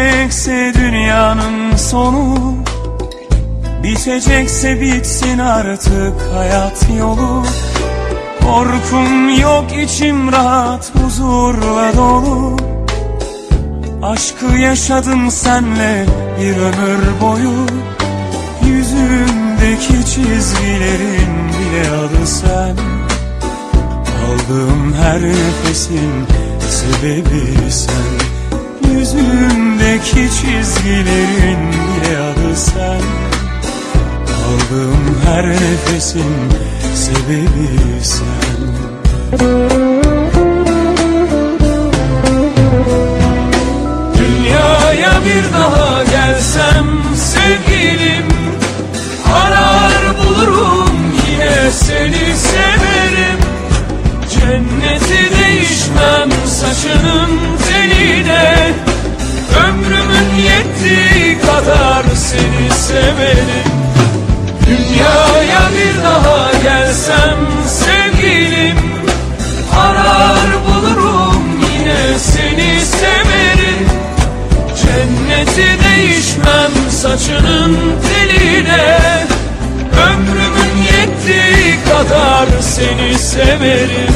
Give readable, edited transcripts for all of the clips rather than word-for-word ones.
gelecekse dünyanın sonu, bitecekse bitsin artık hayat yolu. Korkum yok, içim rahat, huzurla dolu. Aşkı yaşadım senle bir ömür boyu. Yüzümdeki çizgilerin bile adı sen. Aldığım her nefesin sebebi sen. Yüzümdeki çizgilerin bile adı sen. Aldığım her nefesin sebebi sen. Dünyaya bir daha gelsem sevgilim, arar bulurum yine seni severim. Cenneti değişmem saçının teline, ömrümün yettiği kadar seni severim. Dünyaya bir daha gelsem sevgilim, arar bulurum yine seni severim. Cenneti değişmem saçının teline, ömrümün yettiği kadar seni severim.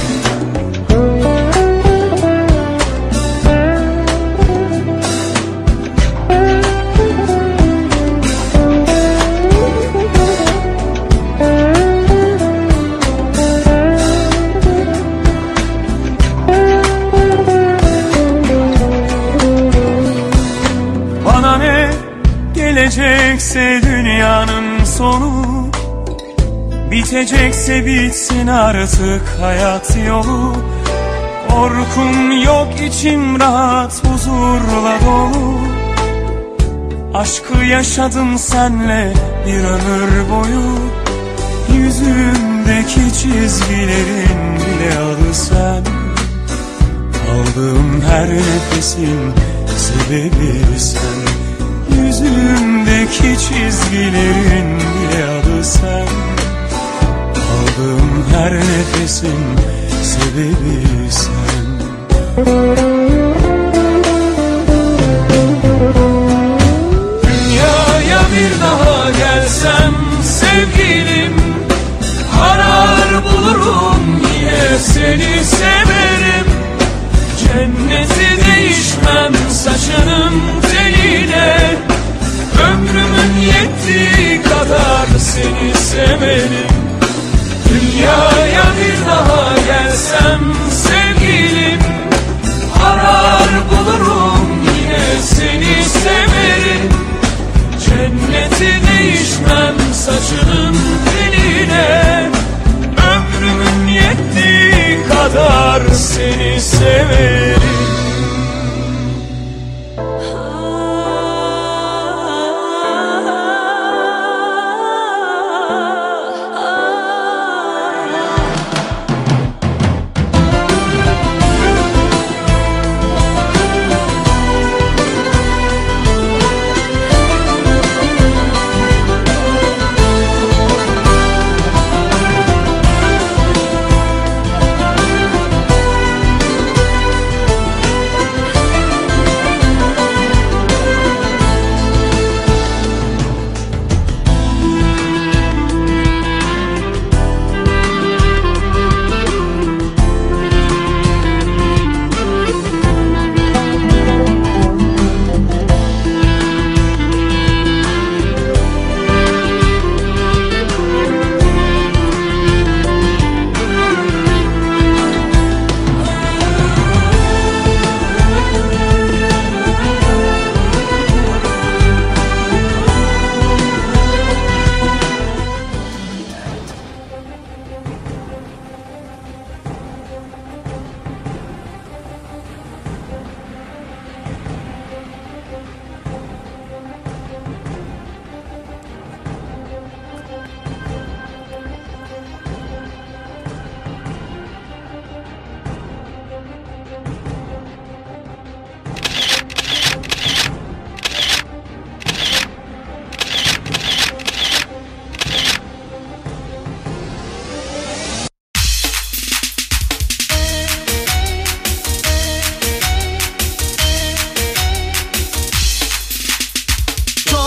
Bana ne gelecekse dünyanın sonu, bitecekse bitsin artık hayat yolu. Korkum yok, içim rahat, huzurla dolu. Aşkı yaşadım senle bir ömür boyu. Yüzümdeki çizgilerin bile adı sen. Aldığım her nefesin sebebi sen. Yüzümdeki çizgilerin bile adı sen. Aldığım her nefesin sebebi sen. Dünyaya bir daha gelsem sevgilim, arar bulurum yine seni severim. Cenneti değişmem saçının teline, ömrümün yettiği kadar seni severim. Dünyaya bir daha gelsem sevgilim, arar bulurum yine seni severim. Cenneti değişmem saçının teline, ömrümün yettiği kadar seni severim.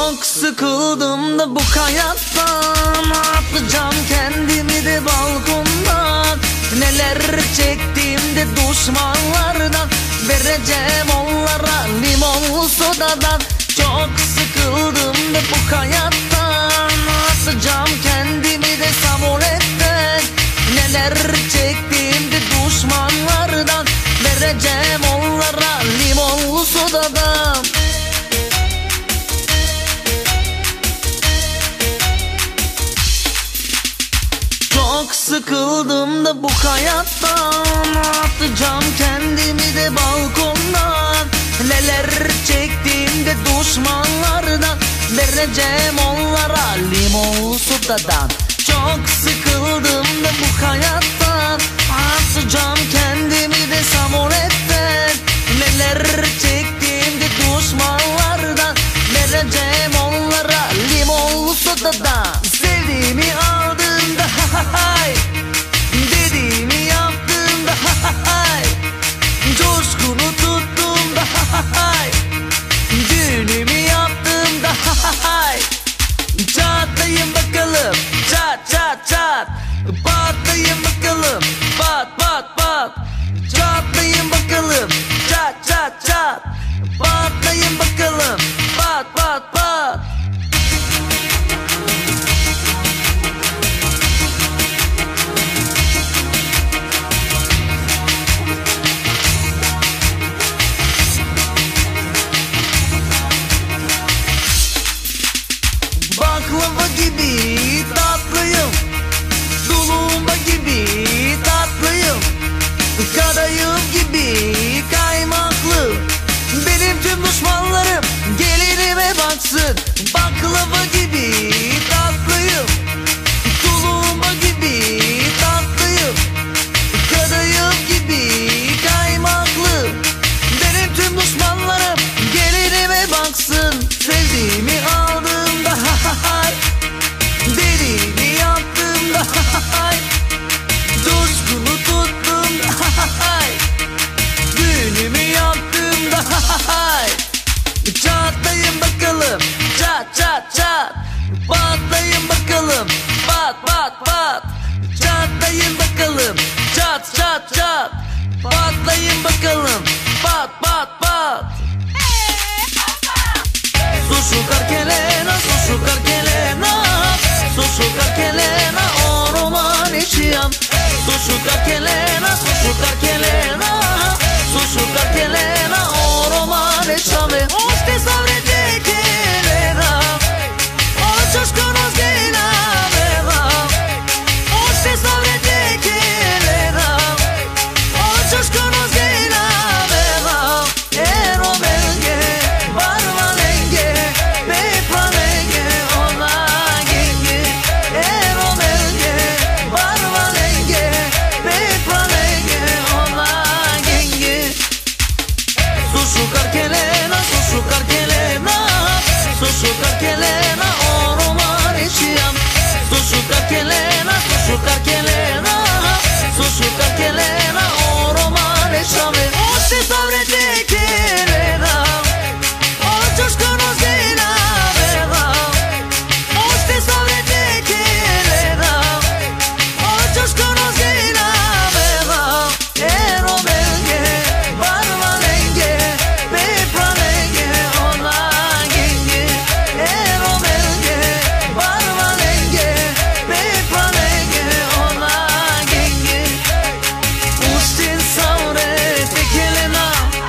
Çok sıkıldım da bu hayattan, atacağım kendimi de balkondan. Neler çektiğimde düşmanlardan, vereceğim onlara limon sodadan. Çok sıkıldım da bu hayattan, atacağım kendimi de sabonetten. Neler çektiğimde düşmanlardan, vereceğim onlara limon sodadan. Çok sıkıldım da bu hayattan, atacağım kendimi de balkondan. Neler çektiğimde düşmanlardan, vereceğim onlara limon sodadan. Çok sıkıldım da bu hayattan, atacağım kendimi de samonetten. Neler çektiğimde düşmanlardan, vereceğim onlara limon sodadan. Sevdiğimi aldığımda hay, dediğimi yaptığımda hay, coşkunu tuttuğumda hay, düğünümü yaptığımda hay. Çatlayın bakalım, çat çat çat. Patlayın bakalım, pat pat pat. Çatlayın bakalım, çat çat çat. Patlayın bakalım, pat pat pat. Baklava gibi tatlıyım, tulumba gibi tatlıyım, kadayıf gibi kaymaklı. Benim tüm düşmanlarım gelinime baksın. Baklava gibi tatlıyım, tulumba gibi tatlıyım, kadayıf gibi kaymaklı. Benim tüm düşmanlarım gelinime baksın. Sevdiğimi aldığımda hay, dediğimi yaptığımda hay, coşkunu tuttuğumda hay, düğünümü yaptığımda hay. Çatlayın bakalım, çat çat çat. Patlayın bakalım, pat pat pat. Çatlayın bakalım, çat çat çat. Patlayın bakalım, pat pat pat. Susukar kelena, susukar kelena, susukar kelena, o romaniciam. Susukar kelena, susukar kelena, susukar kelena, o romaniciam. Oste sabrete kelena, očos konos genaveva. Oste sabrete kelena, očos konos genaveva. Ero belge, barvalenge, pepalenge, ona genge. Ero belge, barvalenge, pepalenge, ona genge. Susukar kelena, susukar kelena, susukar kelena, o romaniciam. Susukar kelena, susukar kelena, susukar kelena, o romaniciam. Oste sabrete kelena, očos konos genaveva. Oste sabrete kelena, očos konos genaveva. Ero belge, barvalenge, pepalenge, ona genge. Ero belge, barvalenge, pepalenge, ona genge. Ustin sabrete kelena,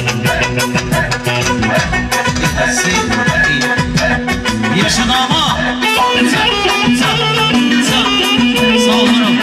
Yaşa dama. Sağ olun.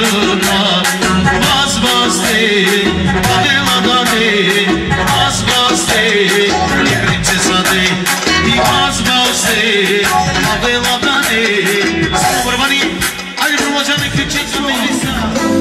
olmasına Bas bas de Adela de Bas bas de Princesa de Bas bas de Adela de Sobrevani Hadi Ramazan'ı küçük Melisa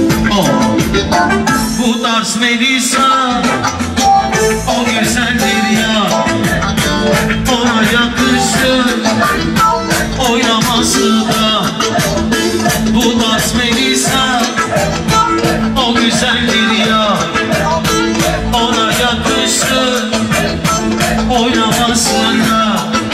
Bu tarz Melisa O güzeldir ya Ona yakışır Oynaması da Bu tarz Melisa O güzeldir ya Ona yakışır Oynaması da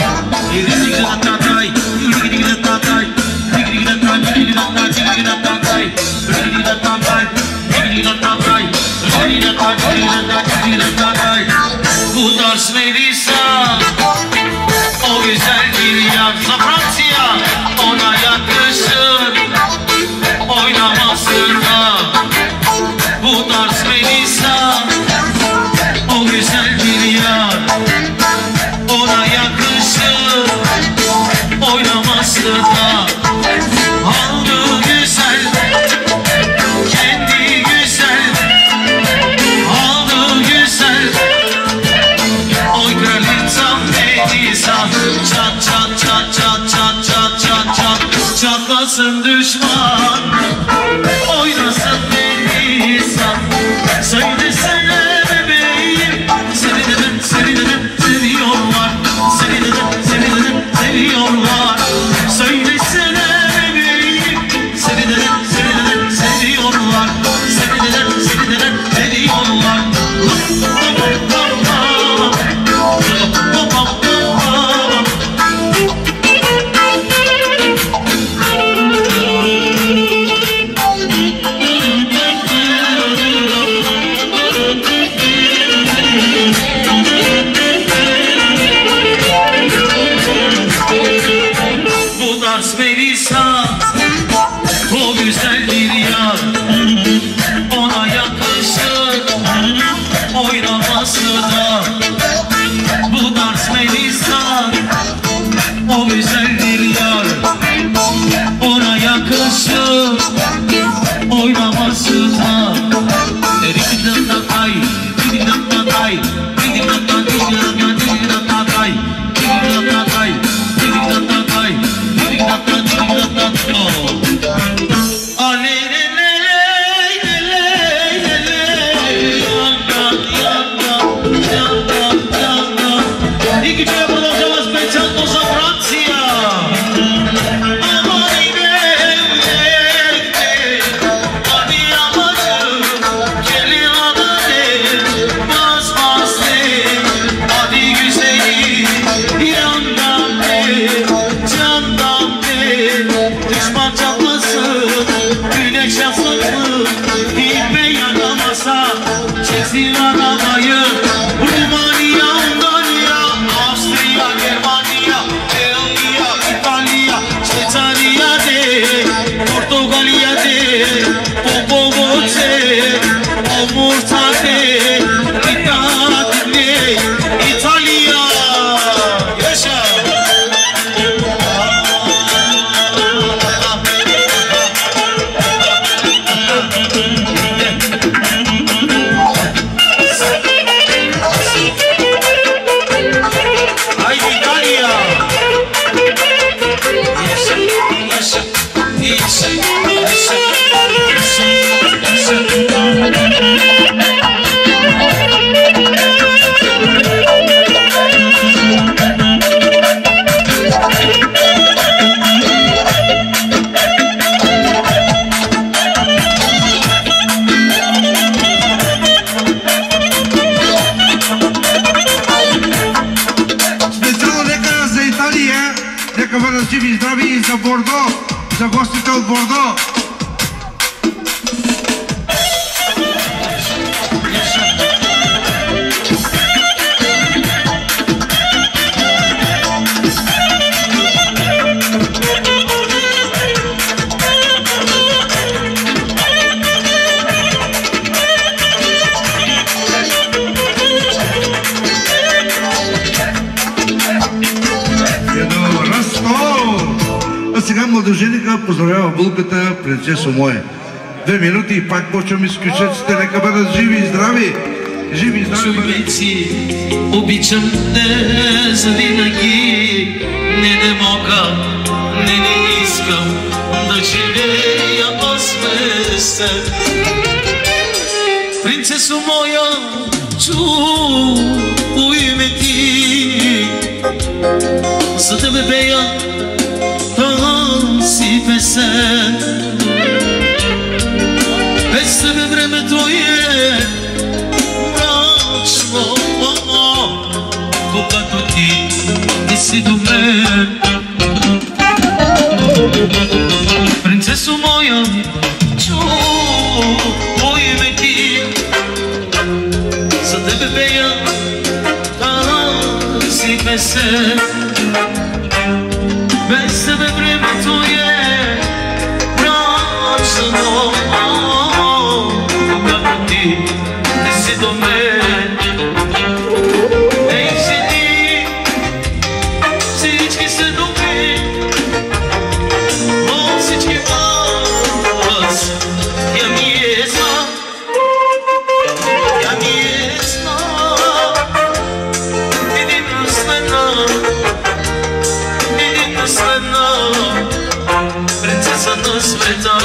Bu tarz Melisa O güzeldir ya Fransa'ya Ona yakışır Oynamasına Bu tarz Melisa O güzeldir ya Ona yakışır Oynamasına Aldığı güzel Kendi güzel Aldığı güzel Oy kraliçam Melisa Çat çat çat çat çat çat çat çat Çatlasın düşman Oynasın Melisa Söylesene bebeğim Seni dedim seviyorlar Seni dedim seviyorlar Söylesene bebeğim Seni dedim seviyorlar Seni dedim seviyorlar Bu tarz Melisa O güzeldir ya Ona yakışır Oynaması da Bu tarz Melisa O güzeldir ya Ona yakışır Oynaması da Çeksin arabayı Rumanya, Hungariya, Avstriya, Germaniya, Belgiya, İtalya, Şveçariya de Portugalya de Popovoce, Omurta de İtalya Yaşa За Бордо, за гостите от Бордо. Сега младоженика поздравява булката принцесо мое. 2 минути и пак почвам изключеците. Нека бъдат живи и здрави. Живи и здрави бъдете. Обичам те завинаги. Не мога, не искам да живея без теб. Принцесо моя, чуй ме ти. За тебе пея тази песен. Без тебе времето е мрачно, когато ти не си до мен. Принцесо моя, чуй ме ти. За тебе пея тази песен. Без тебе времето е мрачно, когато ти не си до мен. Ей, жени, всички са добри, но всички вас я ми е зна, я ми е зна. Единствена принцеса на света.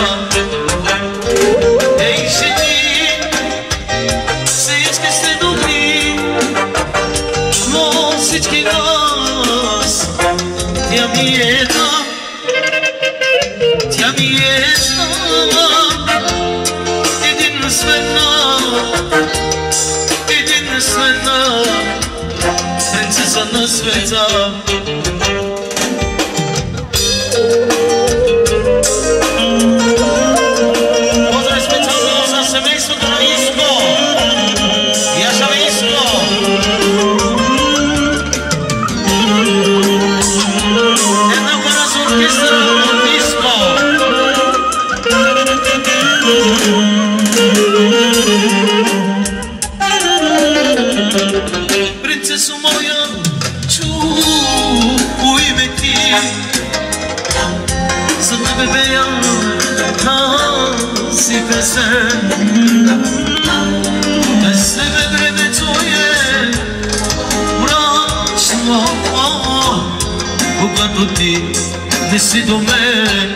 Ей, жени, всички сте добри, но всички нас тя ми е една, тя ми е една. Единствена, единствена принцеса на света. Поздрав специално за семейството на Иско. Яша Иско. Една пара с оркестъра от Иско. Принцесо моя, чуй ме ти. За тебе пея тази песен. Без тебе времето е мрачно, когато ти не си до мен.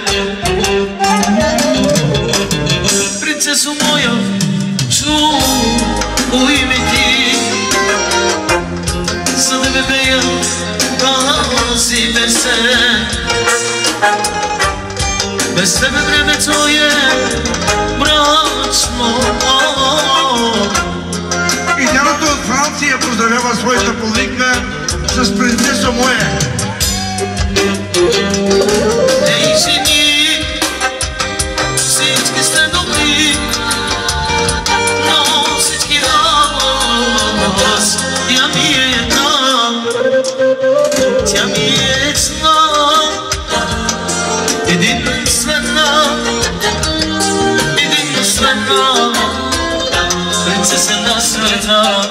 Принцесо моя, чуй ме ти. За тебе пея тази песен. Без тебе времето е мрачно. И дядото от Франция поздравява своята половинка с принцесо моя. Ей, жени, всички сте добри, но всички нас тя ми е една, тя ми е една. Единствена, единствена принцеса на света.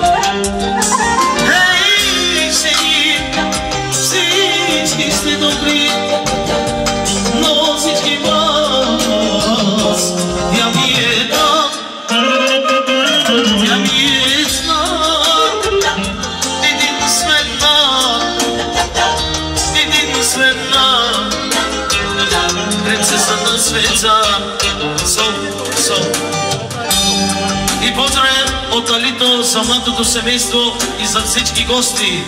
Ей, жени, всички сте добри, но всички вас тя ми е една, тя ми е една. Единствена, единствена принцеса на света. И поздрав от Алито за младото семейство и за всички гости.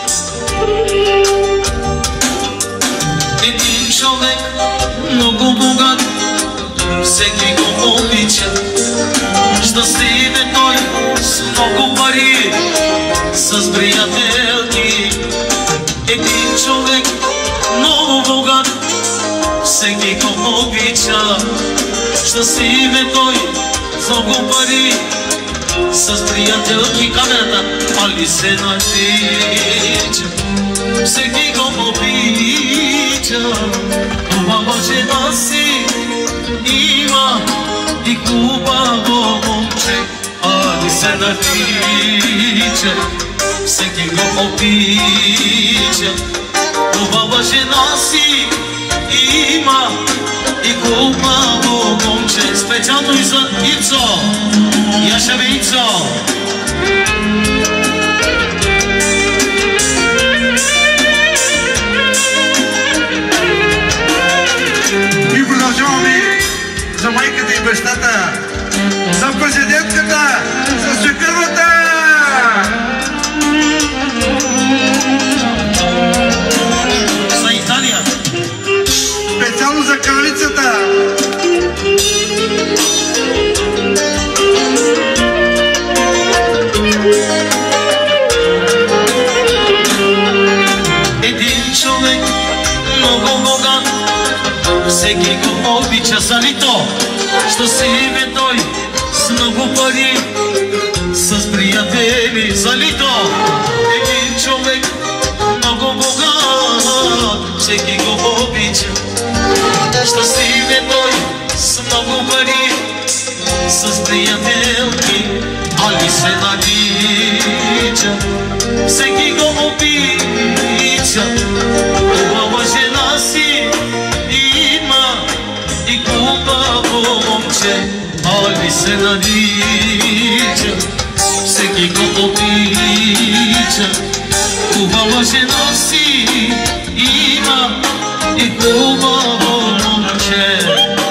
Един човек много богат, всеки го обича. Щастлив е той с много пари, с приятелки. Един човек много богат, всеки го обича. Щастлив е той с много пари, с приятелки. Камерата, али се нарича. Всеки го обича. Хубава жена си има и хубаво момче. Али се нарича. Всеки го обича. Хубава жена си има и хубаво момче. Специално и за Ицо. Яша бе Ицо. И продължаваме за майката и бащата, за президентката, за свекървата! За Италия. Специално за кралицата! Един човек много богат, всеки го обича за лито. Що си бе той с много пари, с приятели за лито. Един човек много богат, всеки го обича. Що си бе той с много пари, с приятелки, али се нарича. Всеки го обича, хубава жена си има и хубаво момче, али се нарича. Всеки го обича, хубава жена си има и хубаво момче.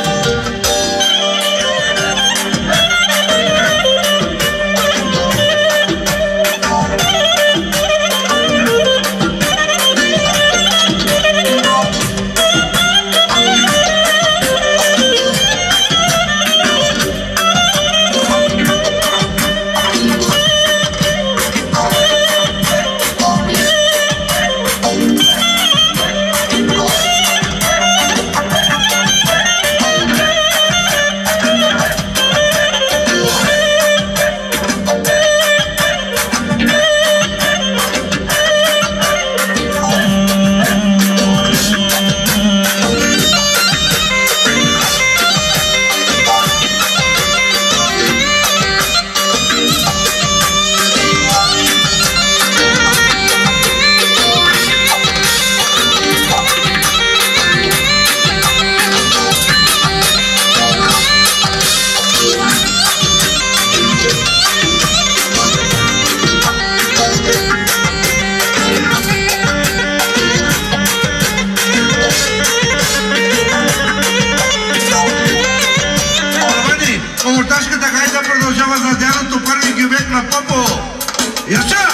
Омурташката гайда продължава за дядото първи гюбек на Попо. Яша!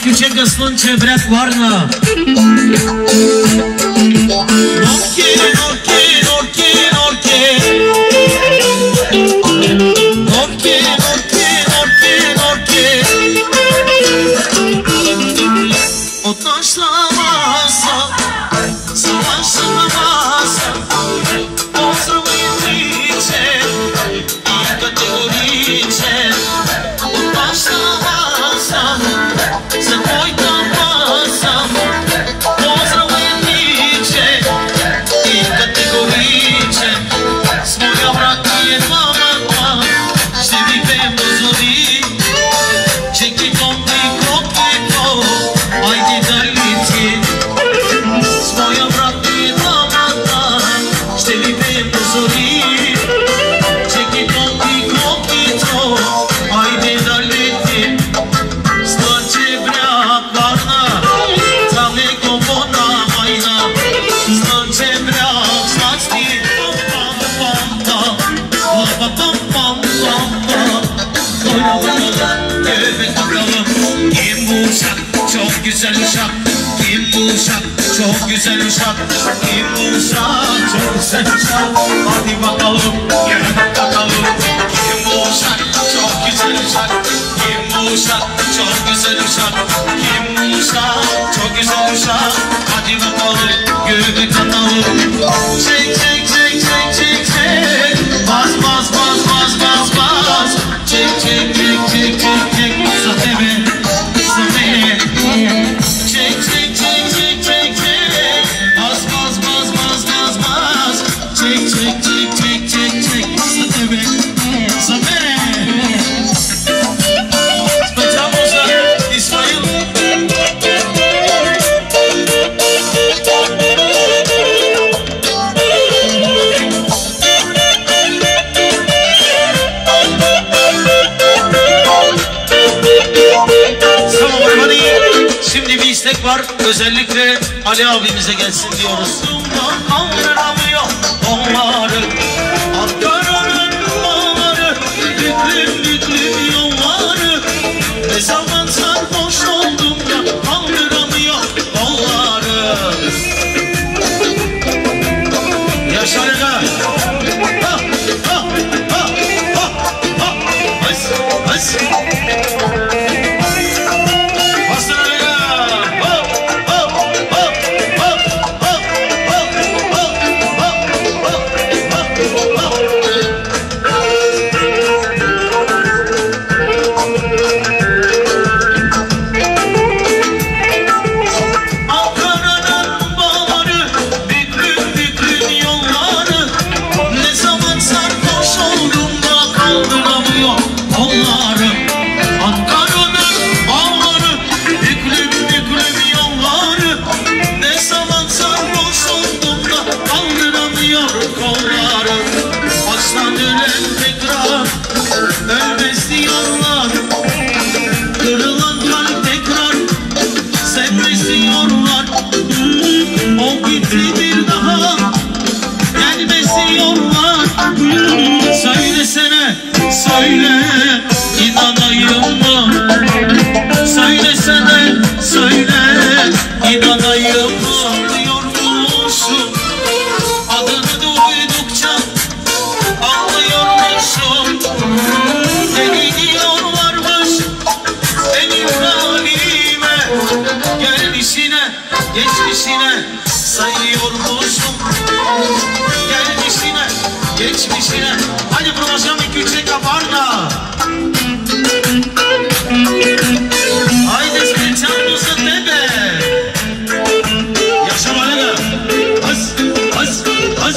küçük ıslınca bırak varna. Norki, norki, norki, norki. Norki, norki, norki, norki. O taşlamazsa, savaşlamazsa, bozulmayın içe, iyi kategori içe. O taşlamazsa, sen oynamazsa, bozulmayın içe, iyi kategori içe. Svoja vratije mama, što mi pem dozori, čeki kombi kopiko, ajde dalje ti. Svoja vratije mama, što mi pem dozori, čeki kombi kopiko, ajde dalje ti. Slače brak varna, tale kompona majna, slače brak slačni, göbek bakalım. Kim bu uşak? Çok güzel uşak. Kim bu uşak? Çok güzel uşak. Kim bu uşak? Çok güzel uşak. Hadi bakalım, göbek bakalım. Kim bu uşak? Çok güzel uşak. Kim bu uşak? Çok güzel uşak. Kim bu uşak? Çok güzel uşak. Hadi bakalım, göbek atalım. Çek çek çek çek çek çek. Bas bas bas bas bas bas. Çek çek çek çek çek çek. Sateme, sateme. Çek çek çek çek çek çek. Bas bas bas bas bas bas. Çek çek çek çek çek çek. Sateme, sateme. Specjalnoza İsmail. Şimdi bir istek var, özellikle Ali abimize gelsin diyoruz. Kaldıramıyor onları, Ankara'nın bağları, büklüm büklüm yolları. Ne zaman sarhoş oldum da kaldıramıyor onları. Yaşa Lega. Ha ha ha ha ha. Hız hız. Ölmez diyorlar, kırılan kalp tekrar sevmez diyorlar. O gitti bir daha gelmez diyorlar. Söylesene, söyle, inanayım mı? Söylesene, söyle, inanayım mı? Diyor musun? Adını duydukça anlıyormuşum. Beni diyorlarmış benim halime, gelmişine geçmişine sayıyormuşum. Gelmişine geçmişine. Hadi promosyon bir küçük kaparna. Haydi specjalnoza tebe. Yaşa balega. Hız hız hız.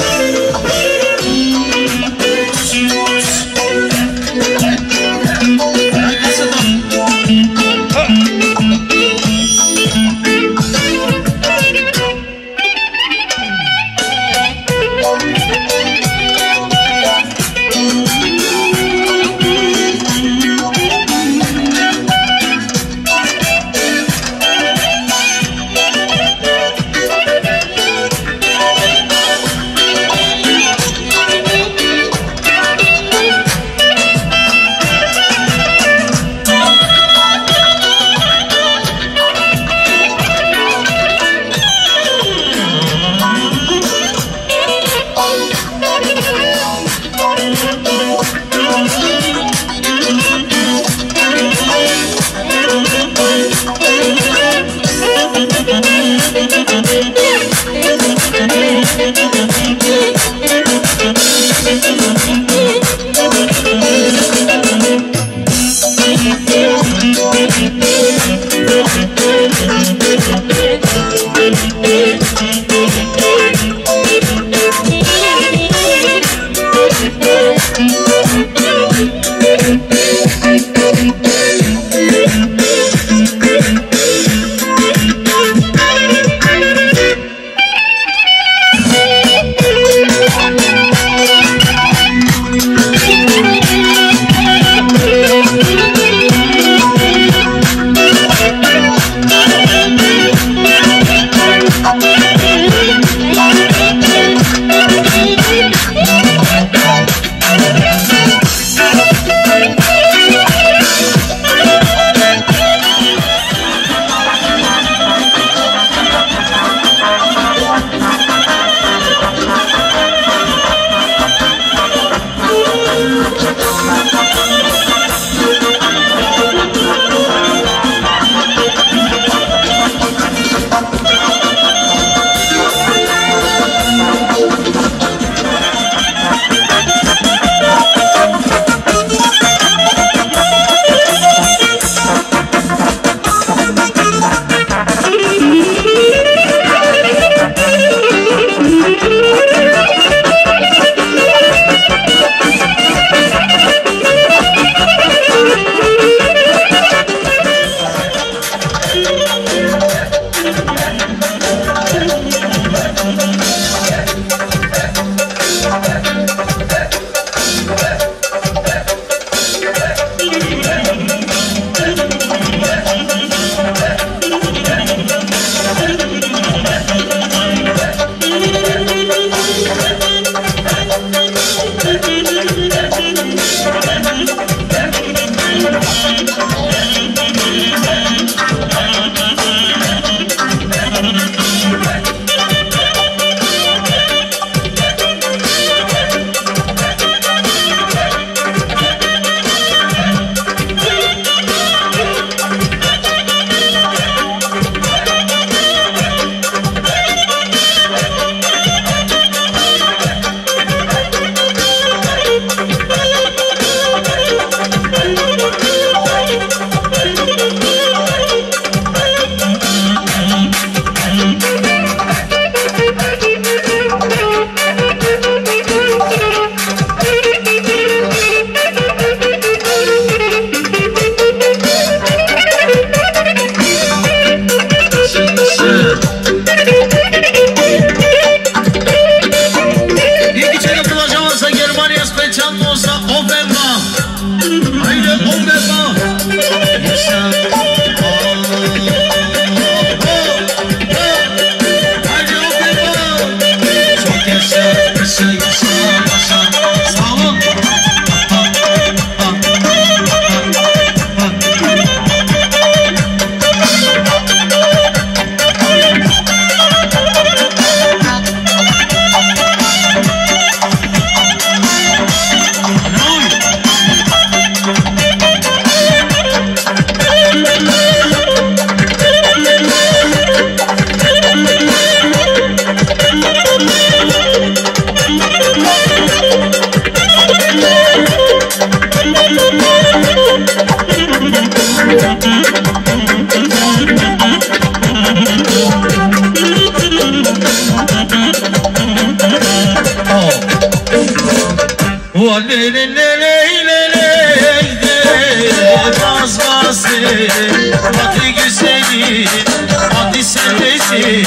Hadi güzelim, hadi sevdesin.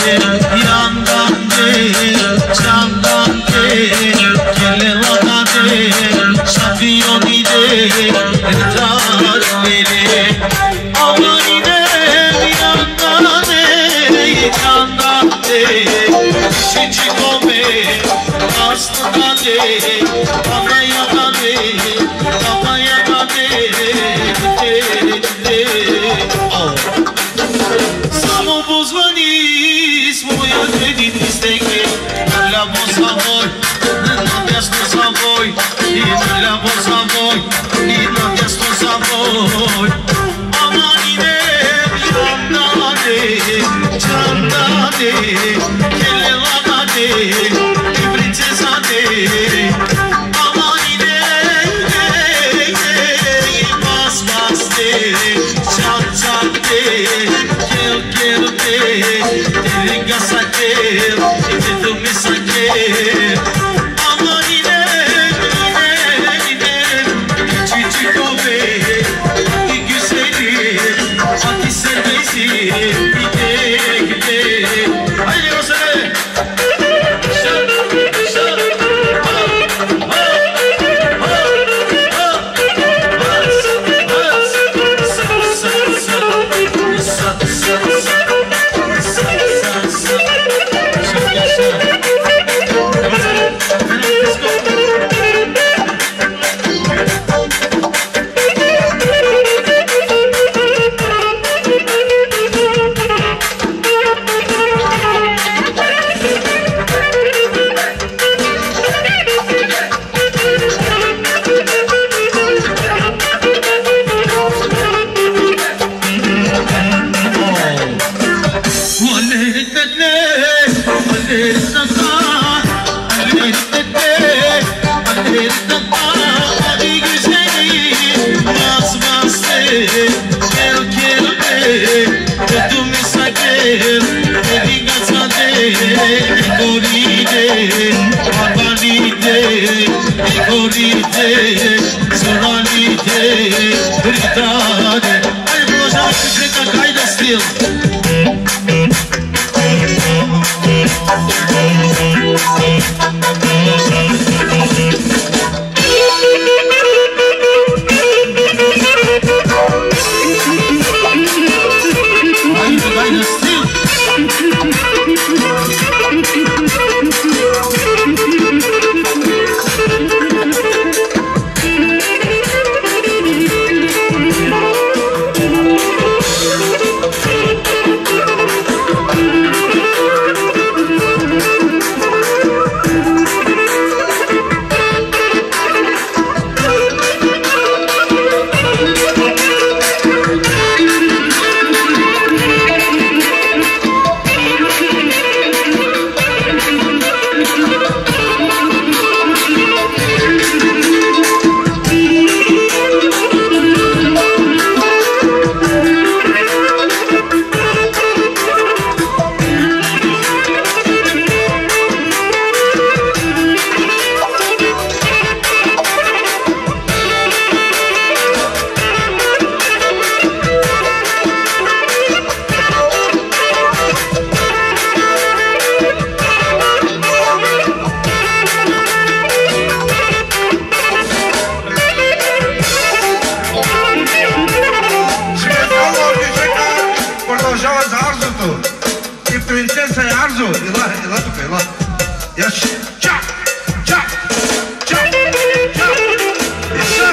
Yandan değil, candan değil. Kelevana değil, şampiyoni değil. Ertar beni, ama inem yandan değil, candan değil. Üçüncü kome, aslında değil. Bana yalan değil, bana yalan değil. Samo pozvani svoja jedini steke, Nalabo zavoj, na mjesto zavoj, I nalabo zavoj, I na mjesto zavoj. Aman idem yandane, candane, kelevanane, I princezane. Aman idem, bas bas de, çat çat de. Quero ter, te gasaqueiro, e tu me saqueiro. Amor, te comer, e que seria, pode ser vencer, e ter. Aí você Ai, vou já que chega cai da estilo. Enzo, ela tucă, ela. Ia și... Ceap! Ceap! Ceap! Ceap! Așa!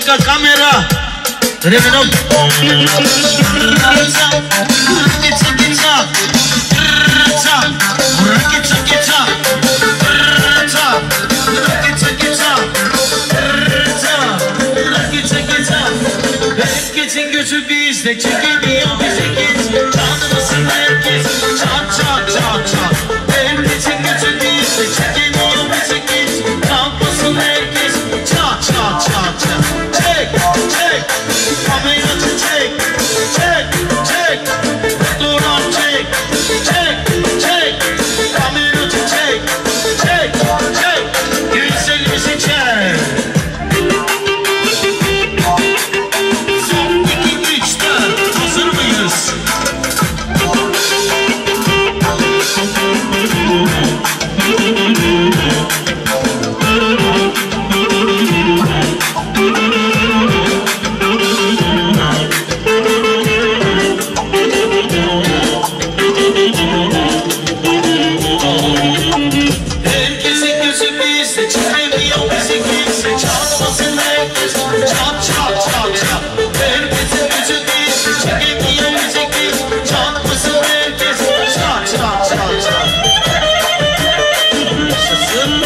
Muzika, kamera. Revenom. Herkesin gözü bizde, çekemiyor bizi git. Çalmasın herkes, çat çat çat çat. Herkesin gözü bizde, çekemiyor bizi git. Çalmasın herkes, çat çat çat çat. Çek, çek, kameracı çek. Çek, çek, fotoğraf çek. Çek, çek, kameracı çek. Çek, çek, güzelimizi çek. Son 2, 3, 4, hazır mıyız? Herkesin gözü bizde, çekemiyor bizi kimse. Çalmasın herkes, çat çat çat çat. Herkesin gözü bizde, çekemiyor bizi kimse. Çalmasın herkes, çat çat çat çat. Yaşasın.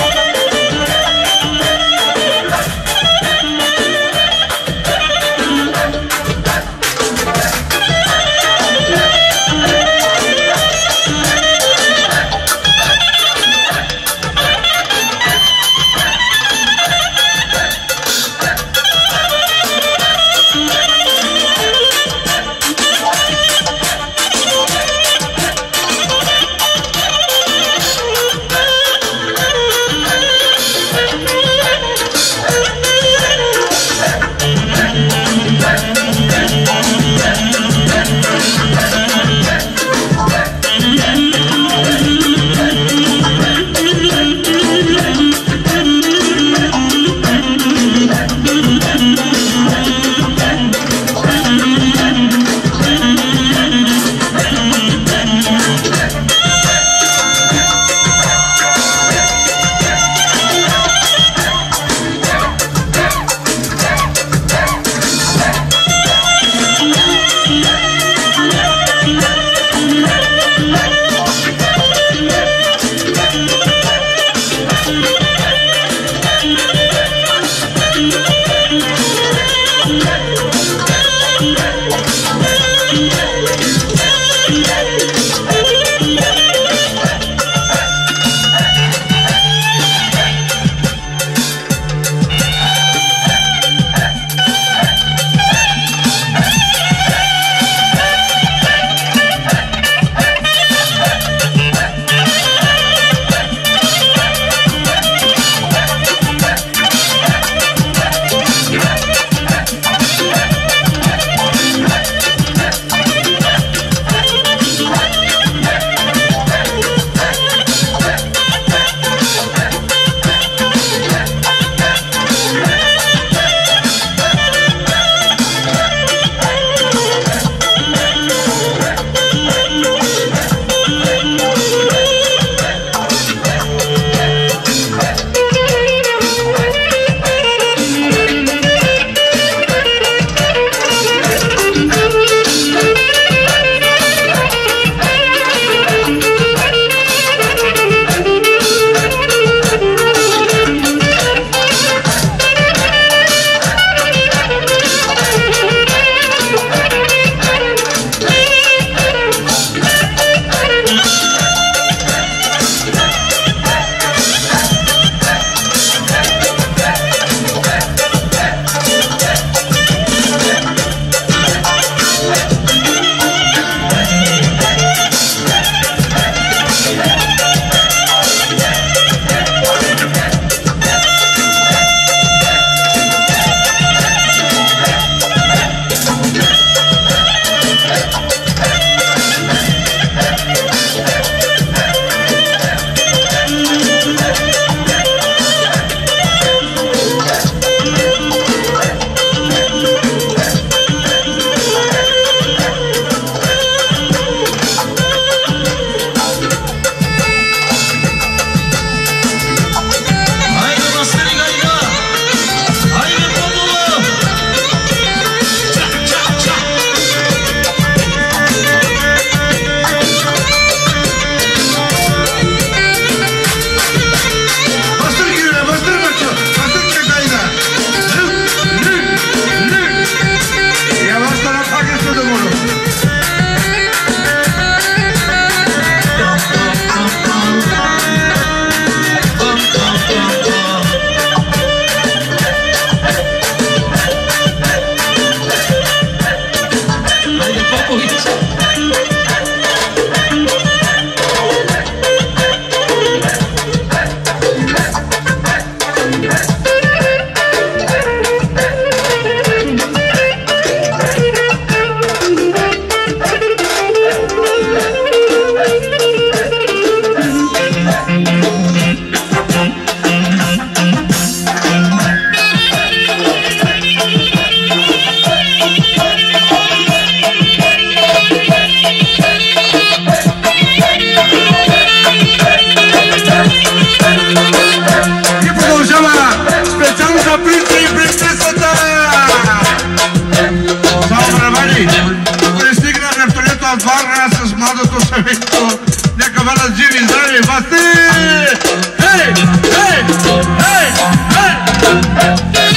farra să smadă tot să vezi tot. Ne-a la Jimmy Zare, bate! Hei! Hei! Hei! Hei!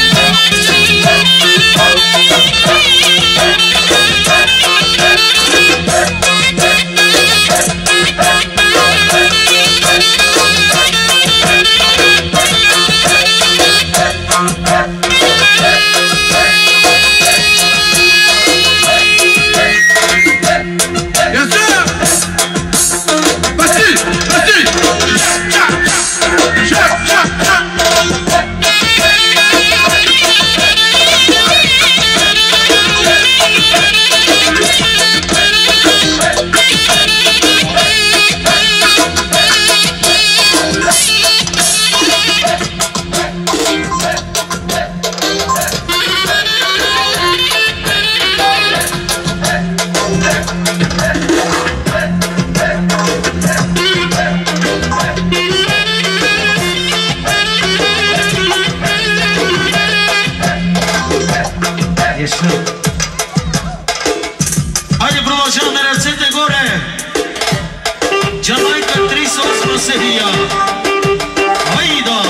Hajde provažamo na Crne Gore. Jamajka 308 Serbija. Hajda.